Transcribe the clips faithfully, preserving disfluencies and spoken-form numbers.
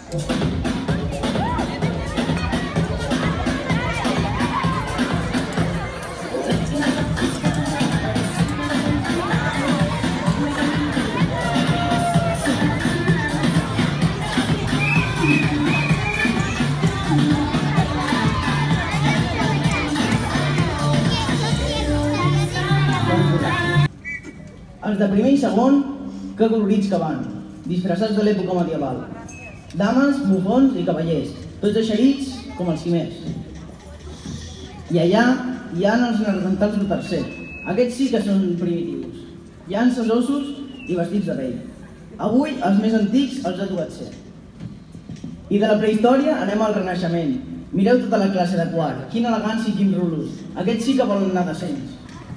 Els de primer i segon, que colorits que van, disfressats de l'època medieval. Dames, bufons i cavallers, tots eixerits com els cimers. I allà hi ha els neandertals del tercer. Aquests sí que són primitius. Llances, ossos i vestits de pell. Avui els més antics els ha tocat ser. I de la prehistòria anem al Renaixement. Mireu tota la classe de quart, quina elegància i quins rulos. Aquests sí que volen anar decents.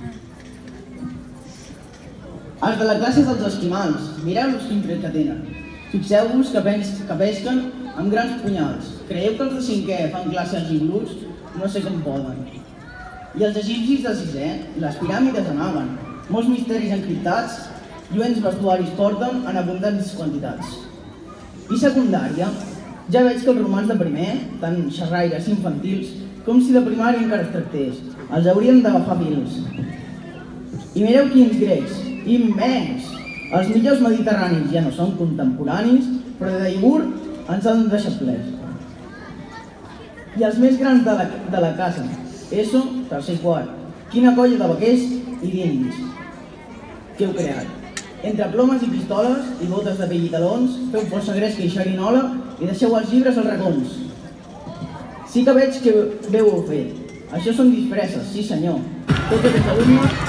Els de la classe dels esquimals, mireu-los quin tret que tenen. Fixeu-vos que, que pesquen amb grans punyals. Creieu que els de cinquè fan classe als iglús? No sé com poden. I els egipcis de sisè, les piràmides amaguen. Molts misteris encriptats, lluents vestuaris porten en abundants quantitats. I secundària, ja veig que els romans de primer, tant xerraires infantils, com si de primària encara es tractés, els hauríem d'agafar fils. I mireu quins grecs, immens! Els millors mediterranis ja no són contemporanis, però de iogurt ens han deixat plens. I els més grans de la, de la casa, eso, tercer i quart. Quina colla de vaquers i d'indis que heu creat. Entre plomes i pistoles i botes de pell i talons, feu força gresca i xerinola i deixeu els llibres als racons. Sí que veig que bé ho heu fet. Això són disfresses, sí senyor. Tots aquests alumnes...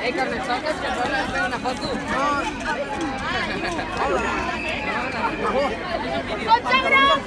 Ei, Carnestoltes, que et volen fer una foto? Pots agrair?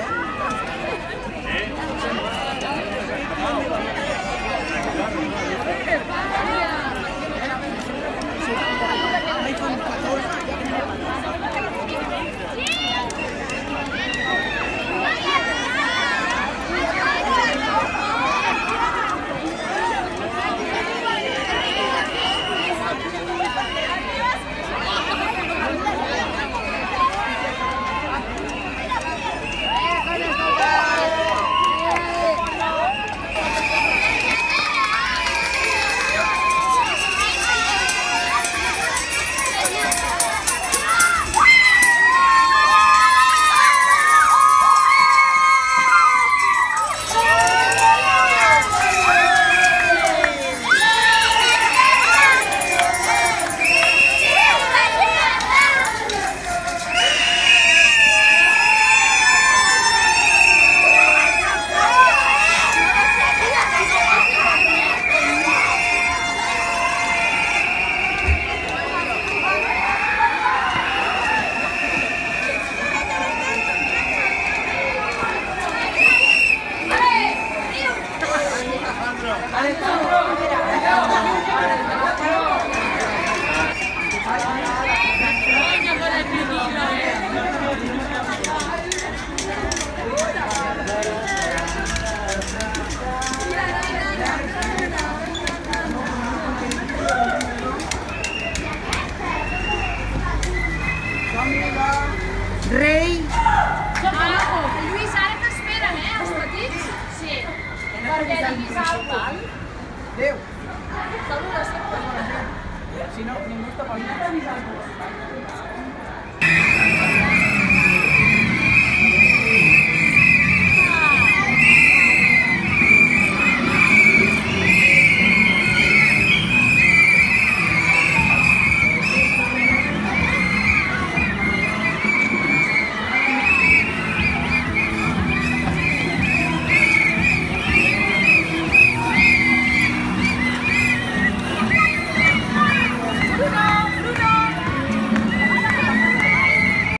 Rei! Ah, Lluís, ara t'esperen, eh, els petits? Sí. Perquè diguis alguna cosa. Adéu! Saluda sempre. Si no, ningú està per mi.